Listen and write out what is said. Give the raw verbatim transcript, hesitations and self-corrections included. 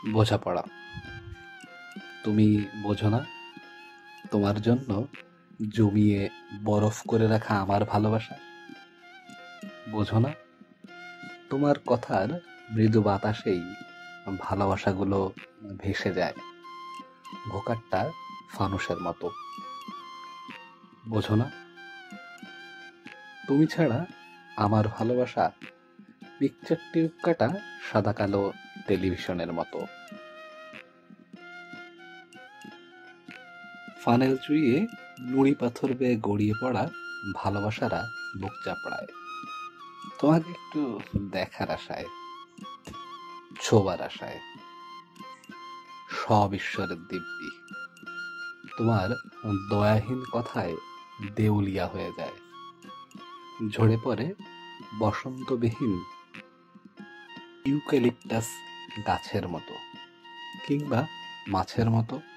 বোঝাপড়া। তুমি বোঝো না, তোমার জন্য জমিয়ে বরফ করে রাখা আমার ভালোবাসা। বোঝো না, তোমার কথার মৃদু বাতাসেই ভালোবাসাগুলো ভেসে যায় ভোকাট্টা ফানুসের মতো। বোঝো না, তুমি ছাড়া আমার ভালোবাসা পিকচার টিউব কাটা সাদা কালো টেলিভিশনের মতো। ফানেল চুইয়ে নুড়ি পাথর বেয়ে গড়িয়ে পড়া ভালোবাসারা বুক চাপড়ায় তোমাকে একটু দেখার আশায়, ছোবার আশায়। সব ঈশ্বরের দিব্যি, তোমার দয়াহীন কথায় দেউলিয়া হয়ে যায়, ঝরে পড়ে বসন্তবিহীন ইউক্যালিপটাস গাছের মতো, কিংবা মাছের মতো।